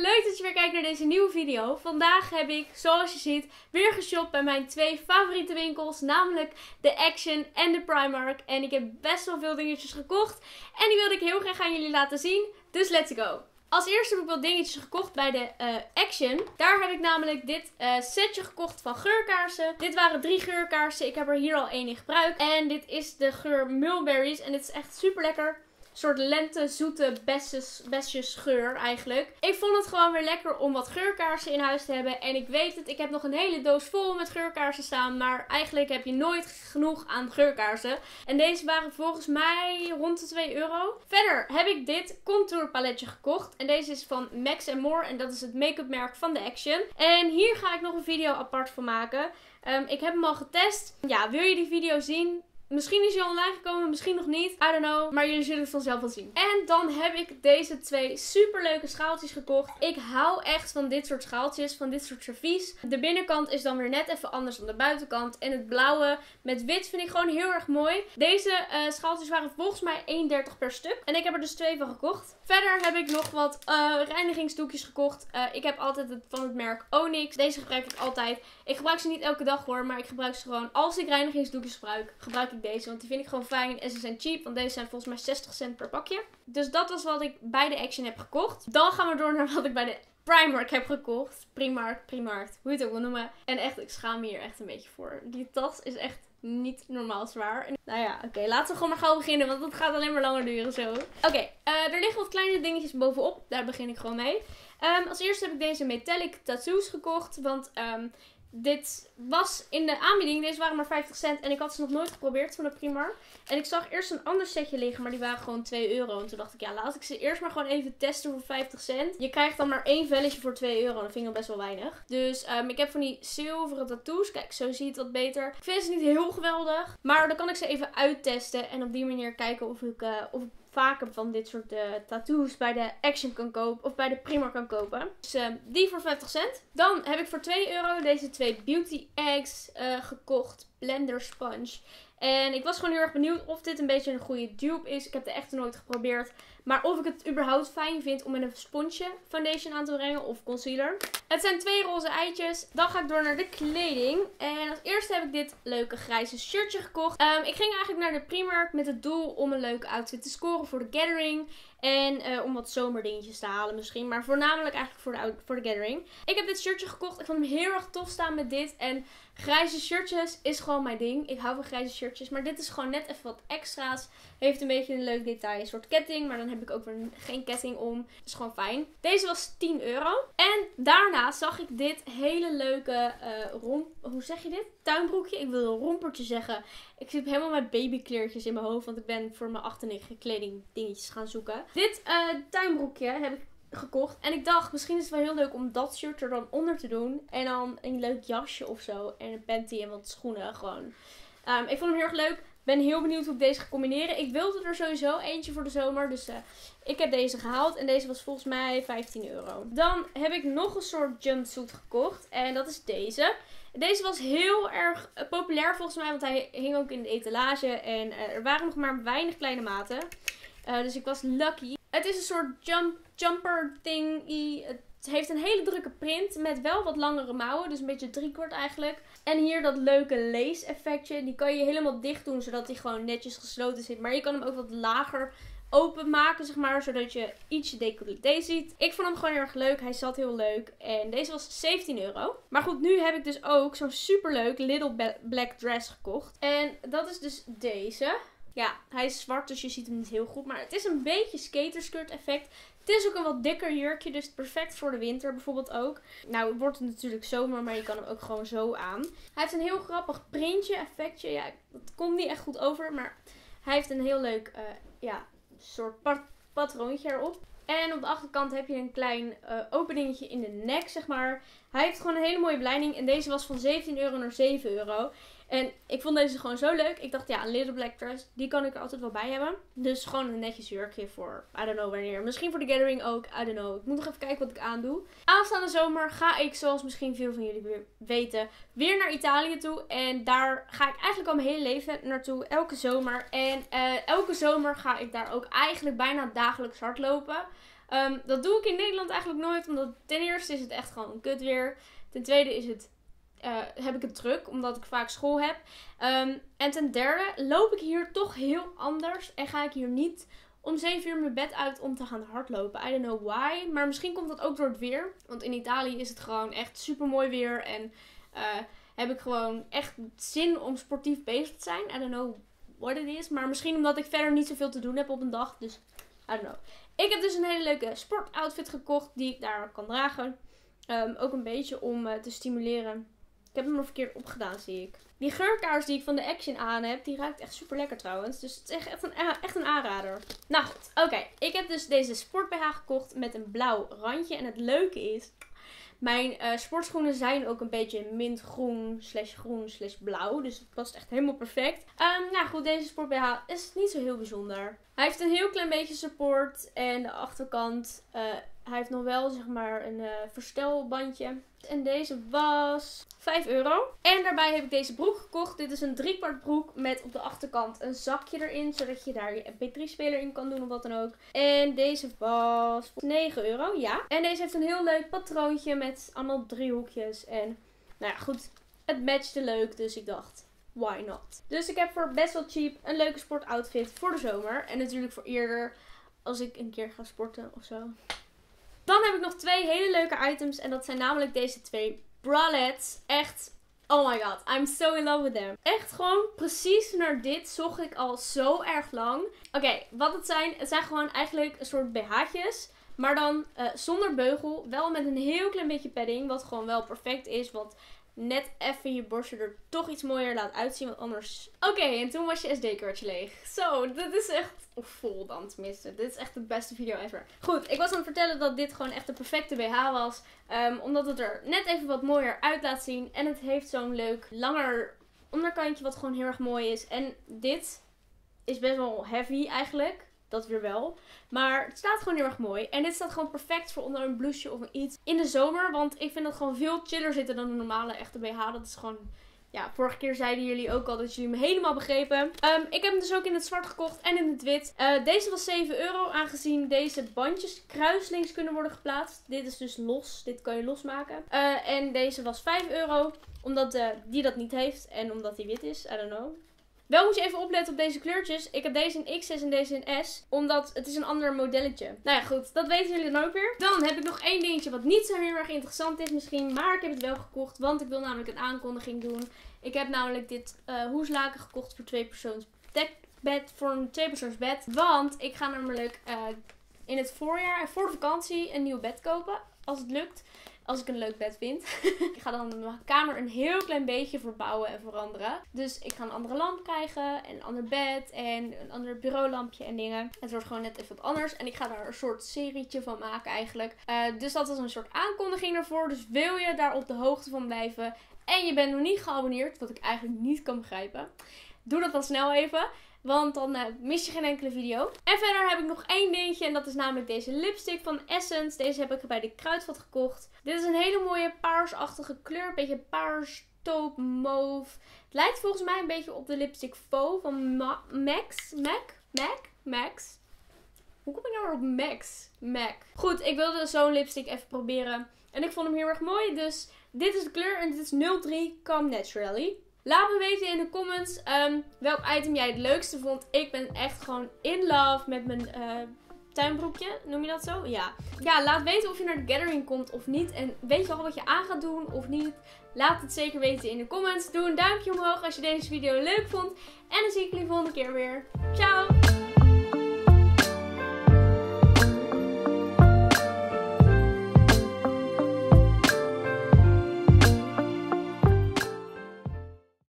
leuk dat je weer kijkt naar deze nieuwe video. Vandaag heb ik, zoals je ziet, weer geshopt bij mijn twee favoriete winkels. Namelijk de Action en de Primark. En ik heb best wel veel dingetjes gekocht. En die wilde ik heel graag aan jullie laten zien. Dus let's go! Als eerste heb ik wat dingetjes gekocht bij de Action. Daar heb ik namelijk dit setje gekocht van geurkaarsen. Dit waren 3 geurkaarsen. Ik heb er hier al 1 in gebruikt. En dit is de geur Mulberries. En dit is echt super lekker. Een soort lente, zoete besjes geur eigenlijk. Ik vond het gewoon weer lekker om wat geurkaarsen in huis te hebben. En ik weet het, ik heb nog een hele doos vol met geurkaarsen staan. Maar eigenlijk heb je nooit genoeg aan geurkaarsen. En deze waren volgens mij rond de 2 euro. Verder heb ik dit contour paletje gekocht. En deze is van Max & More. En dat is het make-up merk van de Action. En hier ga ik nog een video apart van maken. Ik heb hem al getest. Ja, wil je die video zien? Misschien is hij online gekomen, misschien nog niet. I don't know. Maar jullie zullen het vanzelf wel zien. En dan heb ik deze 2 superleuke schaaltjes gekocht. Ik hou echt van dit soort schaaltjes, van dit soort servies. De binnenkant is dan weer net even anders dan de buitenkant. En het blauwe met wit vind ik gewoon heel erg mooi. Deze schaaltjes waren volgens mij 1,30 per stuk. En ik heb er dus 2 van gekocht. Verder heb ik nog wat reinigingsdoekjes gekocht. Ik heb altijd van het merk Onyx. Deze gebruik ik altijd. Ik gebruik ze niet elke dag hoor, maar ik gebruik ze gewoon als ik reinigingsdoekjes gebruik ik deze. Want die vind ik gewoon fijn en ze zijn cheap. Want deze zijn volgens mij 60 cent per pakje. Dus dat was wat ik bij de Action heb gekocht. Dan gaan we door naar wat ik bij de Primark heb gekocht. Primark, hoe je het ook wil noemen. En echt, ik schaam me hier echt een beetje voor. Die tas is echt niet normaal zwaar. Nou ja, oké, laten we gewoon maar gauw beginnen. Want het gaat alleen maar langer duren zo. Oké, er liggen wat kleine dingetjes bovenop. Daar begin ik gewoon mee. Als eerste heb ik deze metallic tattoos gekocht. Want dit was in de aanbieding. Deze waren maar 50 cent. En ik had ze nog nooit geprobeerd van de Primark. En ik zag eerst een ander setje liggen. Maar die waren gewoon 2 euro. En toen dacht ik, ja, laat ik ze eerst maar gewoon even testen voor 50 cent. Je krijgt dan maar 1 velletje voor 2 euro. Dat vind ik dan best wel weinig. Dus ik heb van die zilveren tattoos. Kijk, zo zie je het wat beter. Ik vind ze niet heel geweldig. Maar dan kan ik ze even uittesten. En op die manier kijken of ik vaker van dit soort tattoos bij de Action kan kopen. Of bij de Primark kan kopen. Dus die voor 50 cent. Dan heb ik voor 2 euro deze 2 Beauty Eggs gekocht. Blender Sponge. En ik was gewoon heel erg benieuwd of dit een beetje een goede dupe is. Ik heb het echt nooit geprobeerd. Maar of ik het überhaupt fijn vind om met een sponsje foundation aan te brengen of concealer. Het zijn 2 roze eitjes. Dan ga ik door naar de kleding. En als eerste heb ik dit leuke grijze shirtje gekocht. Ik ging eigenlijk naar de Primark met het doel om een leuke outfit te scoren voor de gathering. En om wat zomerdingetjes te halen misschien. Maar voornamelijk eigenlijk voor de gathering. Ik heb dit shirtje gekocht. Ik vond hem heel erg tof staan met dit. En grijze shirtjes is gewoon mijn ding. Ik hou van grijze shirtjes. Maar dit is gewoon net even wat extra's. Heeft een beetje een leuk detail. Een soort ketting. Maar dan heb ik ook weer geen ketting om. Dat is gewoon fijn. Deze was 10 euro. En daarna zag ik dit hele leuke hoe zeg je dit? Tuinbroekje. Ik wil een rompertje zeggen. Ik zit helemaal met babykleertjes in mijn hoofd. Want ik ben voor mijn 8 en 9 kleding dingetjes gaan zoeken. Dit tuinbroekje heb ik gekocht. En ik dacht, misschien is het wel heel leuk om dat shirt er dan onder te doen. En dan een leuk jasje of zo. En een panty en wat schoenen gewoon. Ik vond hem heel erg leuk. Ben heel benieuwd hoe ik deze ga combineren. Ik wilde er sowieso eentje voor de zomer. Dus ik heb deze gehaald. En deze was volgens mij 15 euro. Dan heb ik nog een soort jumpsuit gekocht. En dat is deze. Deze was heel erg populair volgens mij. Want hij hing ook in de etalage. En er waren nog maar weinig kleine maten. Dus ik was lucky. Het is een soort jumper thingy. Het heeft een hele drukke print met wel wat langere mouwen. Dus een beetje driekwart eigenlijk. En hier dat leuke lace effectje. Die kan je helemaal dicht doen zodat die gewoon netjes gesloten zit. Maar je kan hem ook wat lager openmaken zeg maar. Zodat je ietsje decolleté ziet. Ik vond hem gewoon heel erg leuk. Hij zat heel leuk. En deze was 17 euro. Maar goed, nu heb ik dus ook zo'n superleuk Little Black Dress gekocht. En dat is dus deze. Ja, hij is zwart, dus je ziet hem niet heel goed. Maar het is een beetje skaterskirt effect. Het is ook een wat dikker jurkje, dus perfect voor de winter bijvoorbeeld ook. Nou, het wordt natuurlijk zomer, maar je kan hem ook gewoon zo aan. Hij heeft een heel grappig printje, effectje. Ja, dat komt niet echt goed over, maar hij heeft een heel leuk soort patroontje erop. En op de achterkant heb je een klein openingetje in de nek, zeg maar. Hij heeft gewoon een hele mooie beleiding. En deze was van 17 euro naar 7 euro. En ik vond deze gewoon zo leuk. Ik dacht, ja, een Little Black Dress, die kan ik er altijd wel bij hebben. Dus gewoon een netjes jurkje voor, I don't know wanneer. Misschien voor de gathering ook, I don't know. Ik moet nog even kijken wat ik aandoe. Aanstaande zomer ga ik, zoals misschien veel van jullie weten, weer naar Italië toe. En daar ga ik eigenlijk al mijn hele leven naartoe, elke zomer. En elke zomer ga ik daar ook eigenlijk bijna dagelijks hardlopen. Dat doe ik in Nederland eigenlijk nooit. Omdat ten eerste is het echt gewoon kut weer. Ten tweede is het, heb ik het druk. Omdat ik vaak school heb. En ten derde loop ik hier toch heel anders. En ga ik hier niet om 7 uur mijn bed uit om te gaan hardlopen. I don't know why. Maar misschien komt dat ook door het weer. Want in Italië is het gewoon echt super mooi weer. En heb ik gewoon echt zin om sportief bezig te zijn. I don't know what it is. Maar misschien omdat ik verder niet zoveel te doen heb op een dag. Dus I don't know. Ik heb dus een hele leuke sportoutfit gekocht die ik daar kan dragen. Ook een beetje om te stimuleren. Ik heb hem er verkeerd opgedaan, zie ik. Die geurkaars die ik van de Action aan heb, die ruikt echt super lekker trouwens. Dus het is echt een aanrader. Nou goed, oké. Ik heb dus deze sport BH gekocht met een blauw randje. En het leuke is, mijn sportschoenen zijn ook een beetje mintgroen / blauw. Dus het past echt helemaal perfect. Nou goed, deze sport BH is niet zo heel bijzonder. Hij heeft een heel klein beetje support. En de achterkant, hij heeft nog wel zeg maar een verstelbandje. En deze was €5. En daarbij heb ik deze broek gekocht. Dit is een 3/4 broek met op de achterkant een zakje erin. Zodat je daar je MP3-speler in kan doen of wat dan ook. En deze was €9, ja. En deze heeft een heel leuk patroontje met allemaal driehoekjes. En nou ja, goed. Het matchte leuk, dus ik dacht, why not? Dus ik heb voor best wel cheap een leuke sportoutfit voor de zomer. En natuurlijk voor eerder als ik een keer ga sporten of zo. Dan heb ik nog 2 hele leuke items. En dat zijn namelijk deze 2 bralettes. Echt, oh my god, I'm so in love with them. Echt gewoon precies naar dit zocht ik al zo erg lang. Oké, wat het zijn gewoon eigenlijk een soort BH'tjes. Maar dan zonder beugel. Wel met een heel klein beetje padding. Wat gewoon wel perfect is. Want net even je borstje er toch iets mooier laat uitzien. Want anders... Oké, en toen was je SD-kaartje leeg. Zo, dit is echt... Of vol dan tenminste. Dit is echt de beste video ever. Goed, ik was aan het vertellen dat dit gewoon echt de perfecte BH was. Omdat het er net even wat mooier uit laat zien. En het heeft zo'n leuk langer onderkantje wat gewoon heel erg mooi is. En dit is best wel heavy eigenlijk. Dat weer wel. Maar het staat gewoon heel erg mooi. En dit staat gewoon perfect voor onder een blouseje of iets in de zomer. Want ik vind dat gewoon veel chiller zitten dan een normale echte BH. Dat is gewoon... Ja, vorige keer zeiden jullie ook al dat jullie me helemaal begrepen. Ik heb hem dus ook in het zwart gekocht en in het wit. Deze was €7, aangezien deze bandjes kruislings kunnen worden geplaatst. Dit is dus los. Dit kan je losmaken. En deze was €5, omdat die dat niet heeft. En omdat die wit is. I don't know. Wel moet je even opletten op deze kleurtjes. Ik heb deze in XS en deze in S. Omdat het is een ander modelletje. Nou ja, goed. Dat weten jullie dan ook weer. Dan heb ik nog één dingetje wat niet zo heel erg interessant is misschien. Maar ik heb het wel gekocht. Want ik wil namelijk een aankondiging doen. Ik heb namelijk dit hoeslaken gekocht voor 2-persoons dekbed. Voor een 2-persoonsbed. Want ik ga namelijk in het voorjaar, voor de vakantie, een nieuw bed kopen. Als het lukt. Als ik een leuk bed vind. Ik ga dan mijn kamer een heel klein beetje verbouwen en veranderen. Dus ik ga een andere lamp krijgen. En een ander bed. En een ander bureaulampje en dingen. Het wordt gewoon net even wat anders. En ik ga daar een soort serietje van maken eigenlijk. Dus dat is een soort aankondiging daarvoor. Dus wil je daar op de hoogte van blijven. En je bent nog niet geabonneerd. Wat ik eigenlijk niet kan begrijpen. Doe dat dan snel even. Want dan mis je geen enkele video. En verder heb ik nog één dingetje. En dat is namelijk deze lipstick van Essence. Deze heb ik bij de Kruidvat gekocht. Dit is een hele mooie paarsachtige kleur. Een beetje paars, taupe, mauve. Het lijkt volgens mij een beetje op de lipstick Faux van Max. Max. Hoe kom ik nou weer op Max? MAC. Goed, ik wilde zo'n lipstick even proberen. En ik vond hem heel erg mooi. Dus dit is de kleur. En dit is 03 Come Naturally. Laat me weten in de comments welk item jij het leukste vond. Ik ben echt gewoon in love met mijn tuinbroekje. Noem je dat zo? Ja. Ja, laat weten of je naar de gathering komt of niet. En weet je al wat je aan gaat doen of niet? Laat het zeker weten in de comments. Doe een duimpje omhoog als je deze video leuk vond. En dan zie ik jullie volgende keer weer. Ciao!